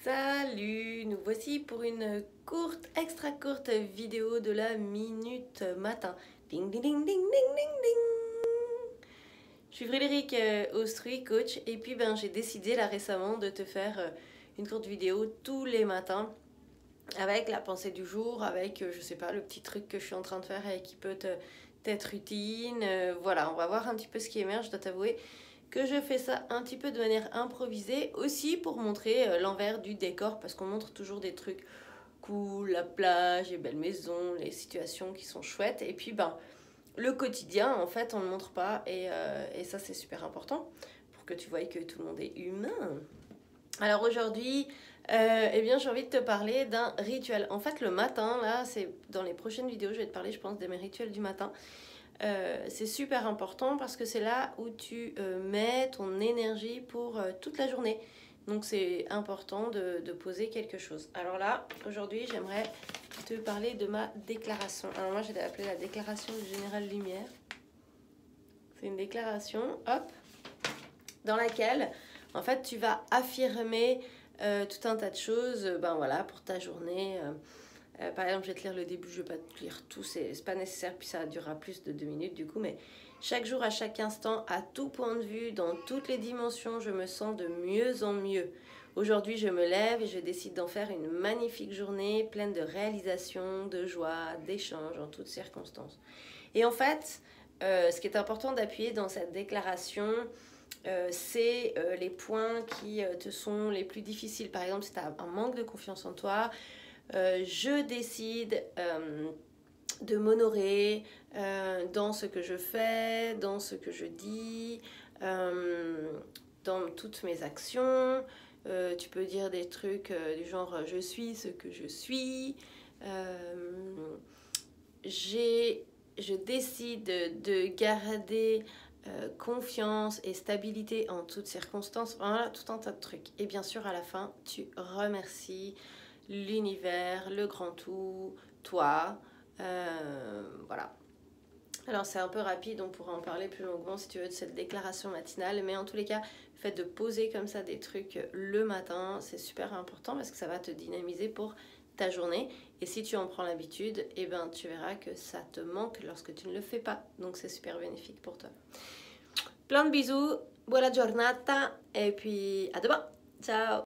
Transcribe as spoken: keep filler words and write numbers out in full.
Salut, nous voici pour une courte, extra courte vidéo de la minute matin. Ding ding ding ding ding ding ding. Je suis Frédéric euh, Austruy, coach, et puis ben j'ai décidé là récemment de te faire euh, une courte vidéo tous les matins avec la pensée du jour, avec euh, je sais pas le petit truc que je suis en train de faire et qui peut te t'être utile. Euh, voilà, on va voir un petit peu ce qui émerge. Je dois t'avouer que je fais ça un petit peu de manière improvisée, aussi pour montrer euh, l'envers du décor, parce qu'on montre toujours des trucs cool, la plage, les belles maisons, les situations qui sont chouettes, et puis ben le quotidien en fait on ne le montre pas, et, euh, et ça c'est super important pour que tu vois que tout le monde est humain. Alors aujourd'hui, euh, eh bien j'ai envie de te parler d'un rituel. En fait le matin, là c'est dans les prochaines vidéos, je vais te parler je pense de mes rituels du matin. Euh, c'est super important parce que c'est là où tu euh, mets ton énergie pour euh, toute la journée. Donc c'est important de, de poser quelque chose. Alors là, aujourd'hui, j'aimerais te parler de ma déclaration. Alors moi, j'ai appelé la déclaration du général Lumière. C'est une déclaration, hop, dans laquelle, en fait, tu vas affirmer euh, tout un tas de choses, ben voilà, pour ta journée. Euh, Euh, par exemple, je vais te lire le début, je ne vais pas te lire tout, c'est pas nécessaire, puis ça durera plus de deux minutes du coup, mais chaque jour, à chaque instant, à tout point de vue, dans toutes les dimensions, je me sens de mieux en mieux. Aujourd'hui, je me lève et je décide d'en faire une magnifique journée pleine de réalisations, de joie, d'échanges en toutes circonstances. Et en fait, euh, ce qui est important d'appuyer dans cette déclaration, euh, c'est euh, les points qui euh, te sont les plus difficiles. Par exemple, si tu as un manque de confiance en toi, Euh, je décide euh, de m'honorer euh, dans ce que je fais, dans ce que je dis, euh, dans toutes mes actions. Euh, tu peux dire des trucs euh, du genre je suis ce que je suis. Euh, j'ai, je décide de garder euh, confiance et stabilité en toutes circonstances. Voilà, tout un tas de trucs. Et bien sûr, à la fin, tu remercies l'univers, le grand tout, toi, euh, voilà. Alors c'est un peu rapide, on pourra en parler plus longuement si tu veux de cette déclaration matinale, mais en tous les cas, le fait de poser comme ça des trucs le matin, c'est super important parce que ça va te dynamiser pour ta journée, et si tu en prends l'habitude, eh ben, tu verras que ça te manque lorsque tu ne le fais pas, donc c'est super bénéfique pour toi. Plein de bisous, buona giornata, et puis à demain, ciao.